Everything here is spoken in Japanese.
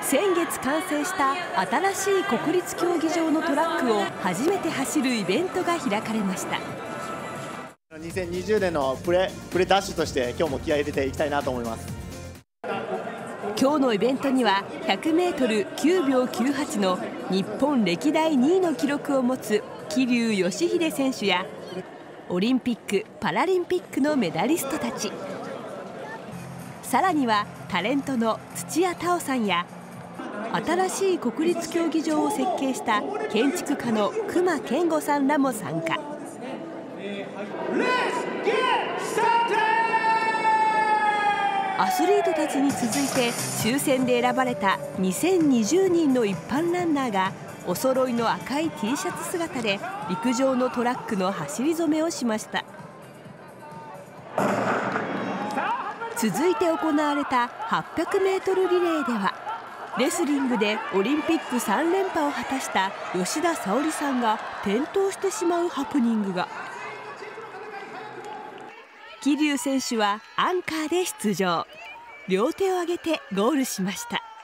先月完成した新しい国立競技場のトラックを初めて走るイベントが開かれました。 2020年のプレダッシュとして今日も気合い入れていきたいなと思います。 今日のイベントには 100m9 秒98の日本歴代2位の記録を持つ桐生祥秀選手やオリンピック・パラリンピックのメダリストたち、さらにはタレントの土屋太鳳さんや新しい国立競技場を設計した建築家の隈研吾さんらも参加。アスリートたちに続いて抽選で選ばれた2020人の一般ランナーがお揃いの赤い T シャツ姿で陸上のトラックの走り初めをしました。続いて行われた 800m リレーではレスリングでオリンピック3連覇を果たした吉田沙保里さんが転倒してしまうハプニングが。桐生選手はアンカーで出場、両手を上げてゴールしました。